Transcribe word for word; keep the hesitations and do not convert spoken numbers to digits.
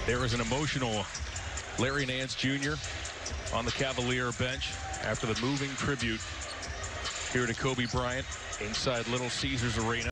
There is an emotional Larry Nance Junior on the Cavalier bench after the moving tribute here to Kobe Bryant inside Little Caesars Arena.